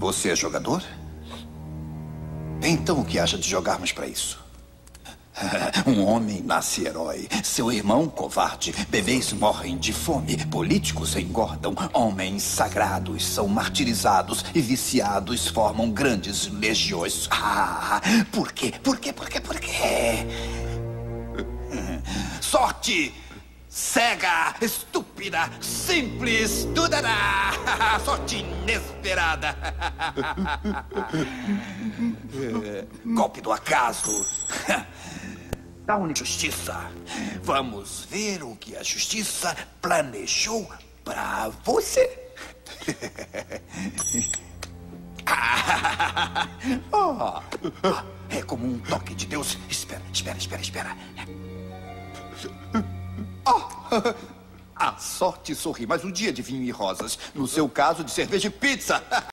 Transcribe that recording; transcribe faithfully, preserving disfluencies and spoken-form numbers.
Você é jogador? Então o que acha de jogarmos para isso? Um homem nasce herói, seu irmão covarde, bebês morrem de fome, políticos engordam, homens sagrados são martirizados e viciados formam grandes legiões. Ah, por quê? Por quê? Por quê? Por quê? Sorte! Cega, estúpida, simples, dudará. Sorte inesperada. Golpe do acaso. Da injustiça. Vamos ver o que a justiça planejou pra você. Oh, é como um toque de Deus. Espera, espera, espera, espera. Oh, a sorte sorri, mas um dia de vinho e rosas. No seu caso, de cerveja e pizza.